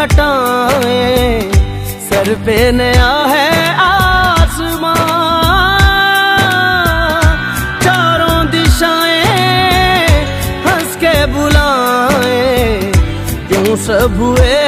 घटाएं, सर पे नया है आसमां, चारों दिशाएं हंस के बुलाएं, यूं सब हुए